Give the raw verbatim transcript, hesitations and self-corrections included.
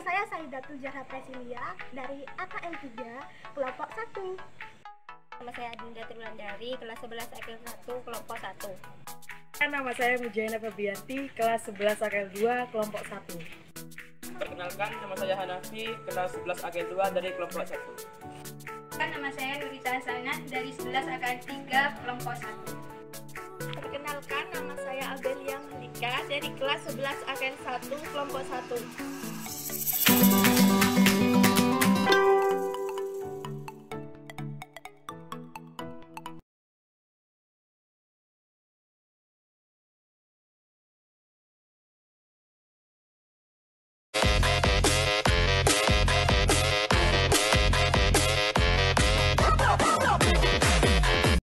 saya Saidatul Zahra Presilia dari A K L tiga, kelompok satu. Nama saya Adinda Triwulandari, kelas sebelas A K L satu, kelompok satu. Nama saya Mujahina Febianti, kelas sebelas A K L dua, kelompok satu. Perkenalkan, nama saya Hanafi, kelas sebelas A K L dua dari kelompok satu. Nama saya Nurita Hasanah dari sebelas A K L tiga, kelompok satu. Perkenalkan, nama saya Abelia Malika dari kelas sebelas A K L satu, kelompok satu.